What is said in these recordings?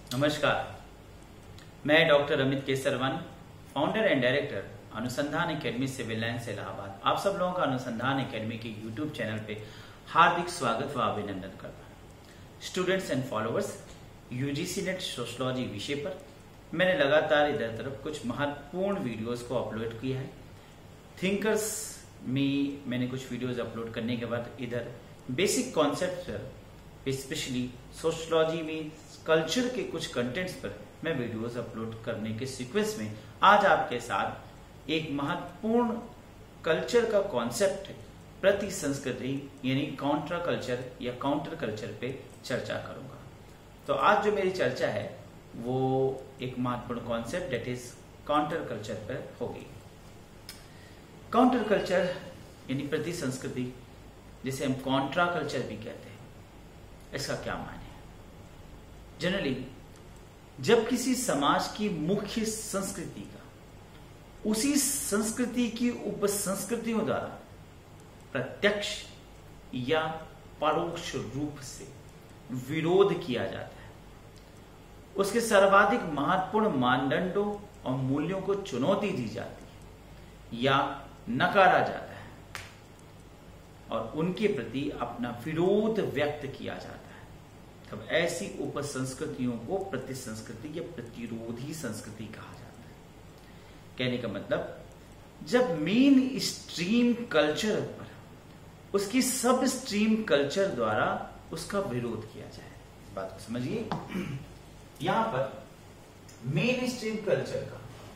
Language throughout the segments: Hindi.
नमस्कार, मैं doctor Amit Kesarwani, founder and director Anusandhan academy civil lines Allahabad. आप सब लोगों का अनुसंधान एकेडमी के यूट्यूब चैनल पे हार्दिक स्वागत व अभिनंदन करता हूँ। Students and followers, UGC NET sociology विषय पर मैंने लगातार इधर तरफ कुछ महत्वपूर्ण वीडियोस को अपलोड किया है। थिंकर्स में मैंने कुछ वीडियोस अपलोड करने के बाद इधर बेसिक कॉन्सेप्ट, स्पेशली सोशलॉजी में कल्चर के कुछ कंटेंट्स पर मैं वीडियोस अपलोड करने के सीक्वेंस में आज आपके साथ एक महत्वपूर्ण कल्चर का कॉन्सेप्ट प्रति संस्कृति यानी काउंटर कल्चर या काउंटर कल्चर पे चर्चा करूंगा। तो आज जो मेरी चर्चा है वो एक महत्वपूर्ण concept that is counter culture पर होगी। काउंटर कल्चर यानी प्रति संस्कृति, जिसे हम कॉन्ट्रा कल्चर भी कहते हैं, इसका क्या मायने है? जनरली जब किसी समाज की मुख्य संस्कृति का उसी संस्कृति की उपसंस्कृतियों द्वारा प्रत्यक्ष या परोक्ष रूप से विरोध किया जाता है, उसके सर्वाधिक महत्वपूर्ण मानदंडों और मूल्यों को चुनौती दी जाती है या नकारा जाता है और उनके प्रति अपना विरोध व्यक्त किया जाता है, तब ऐसी उपसंस्कृतियों को प्रतिसंस्कृति या प्रतिरोधी संस्कृति कहा जाता है। कहने का मतलब, जब मेन स्ट्रीम कल्चर पर उसकी सब स्ट्रीम कल्चर द्वारा उसका विरोध किया जाए। बात को समझिए, यहां पर मेन स्ट्रीम कल्चर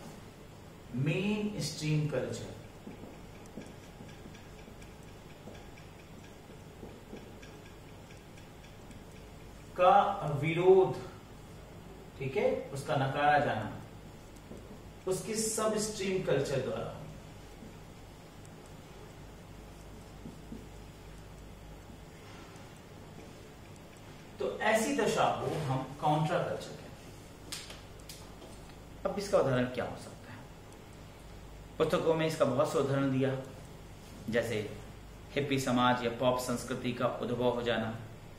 का विरोध, ठीक है, उसका नकारा जाना उसकी सब स्ट्रीम कल्चर द्वारा। तो ऐसी दशा को हम काउंटर कल्चर कहते हैं। अब इसका उदाहरण क्या हो सकता है? पुस्तकों में इसका बहुत से उदाहरण दिया, जैसे हिप्पी समाज या पॉप संस्कृति का उद्भव हो जाना।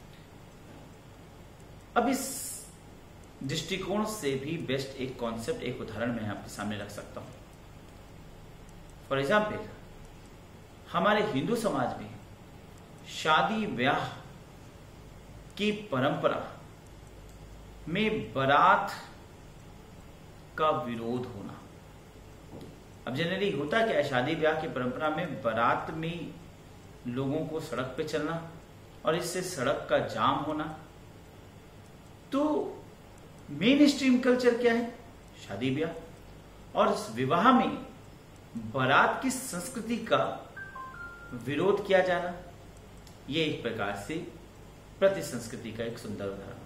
अब इस दृष्टिकोण से भी बेस्ट एक कॉन्सेप्ट, एक उदाहरण मैं आपके सामने रख सकता हूं। फॉर एग्जाम्पल, हमारे हिंदू समाज में शादी ब्याह की परंपरा में बारात का विरोध होना। अब जनरली होता क्या है, शादी ब्याह की परंपरा में बारात में लोगों को सड़क पे चलना और इससे सड़क का जाम होना। तो मेन स्ट्रीम कल्चर क्या है? शादी ब्याह, और इस विवाह में बारात की संस्कृति का विरोध किया जाना, ये एक प्रकार से प्रति संस्कृति का एक सुंदर उदाहरण।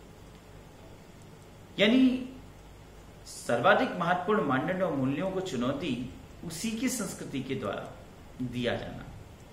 यानी सर्वाधिक महत्वपूर्ण मानदंड और मूल्यों को चुनौती उसी की संस्कृति के द्वारा दिया जाना।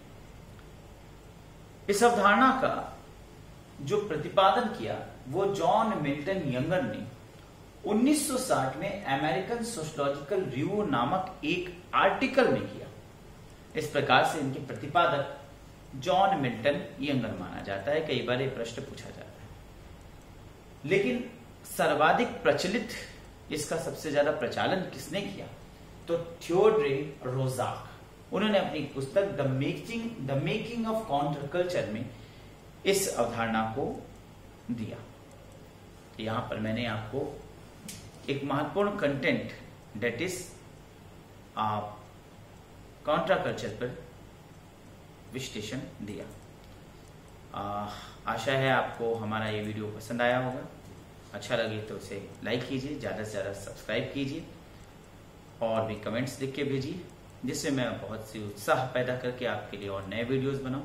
इस अवधारणा का जो प्रतिपादन किया वो जॉन मिल्टन यंगर ने 1960 में अमेरिकन सोशलॉजिकल रिव्यू नामक एक आर्टिकल में किया। इस प्रकार से इनके प्रतिपादक जॉन मिल्टन यंगर माना जाता है। कई बार ये प्रश्न पूछा जाता है, लेकिन सर्वाधिक प्रचलित, इसका सबसे ज्यादा प्रचालन किसने किया? तो थियोडोर रोजाक। उन्होंने अपनी पुस्तक the making of counter culture में इस अवधारणा को दिया। यहां पर मैंने आपको एक महत्वपूर्ण content that is counter culture पर विश्लेषण दिया। आशा है आपको हमारा ये वीडियो पसंद आया होगा। अच्छा लगे तो उसे लाइक कीजिए, ज्यादा से ज्यादा सब्सक्राइब कीजिए और भी कमेंट्स लिख के भेजिए, जिससे मैं बहुत सी उत्साह पैदा करके आपके लिए और नए वीडियोस बनाऊं।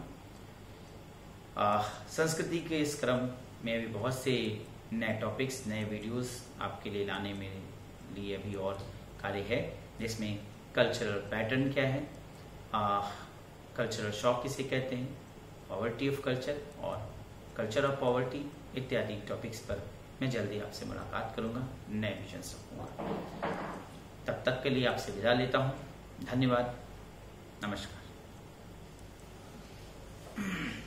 संस्कृति के इस क्रम में भी बहुत से नए टॉपिक्स, नए वीडियोस आपके लिए लाने में लिए अभी और कार्य है, जिसमें कल्चरल पैटर्न क्या है, कल्चरल शॉक किसे कहते हैं, पॉवर्टी ऑफ कल्चर और कल्चर ऑफ पॉवर्टी इत्यादि टॉपिक्स पर मैं जल्दी आपसे मुलाकात करूंगा, नए विजन रखूंगा। तब तक के लिए आपसे विदा लेता हूं। धन्यवाद, नमस्कार।